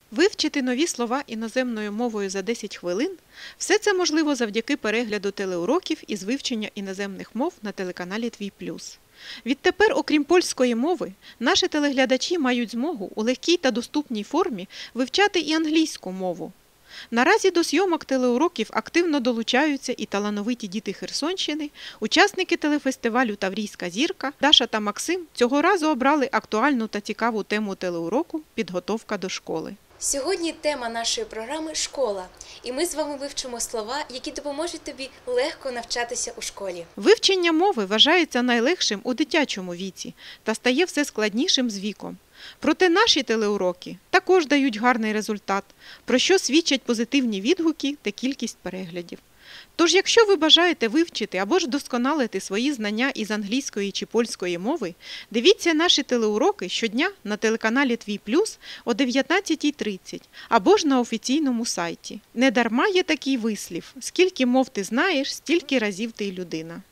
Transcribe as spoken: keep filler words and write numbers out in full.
Вивчити нові слова іноземною мовою за десять хвилин – все це можливо завдяки перегляду телеуроків із вивчення іноземних мов на телеканалі Твій Плюс. Відтепер, окрім польської мови, наші телеглядачі мають змогу у легкій та доступній формі вивчати і англійську мову. Наразі до зйомок телеуроків активно долучаються і талановиті діти Херсонщини, учасники телефестивалю «Таврійська зірка» Даша та Максим цього разу обрали актуальну та цікаву тему телеуроку «Підготовка до школи». Сьогодні тема нашої програми – школа. І ми з вами вивчимо слова, які допоможуть тобі легко навчатися у школі. Вивчення мови вважається найлегшим у дитячому віці та стає все складнішим з віком. Проте наші телеуроки також дають гарний результат, про що свідчать позитивні відгуки та кількість переглядів. Тож, якщо ви бажаєте вивчити або ж вдосконалити свої знання із англійської чи польської мови, дивіться наші телеуроки щодня на телеканалі Твій Плюс о дев'ятнадцятій тридцять або ж на офіційному сайті. Недарма є такий вислів: скільки мов ти знаєш, стільки разів ти й людина.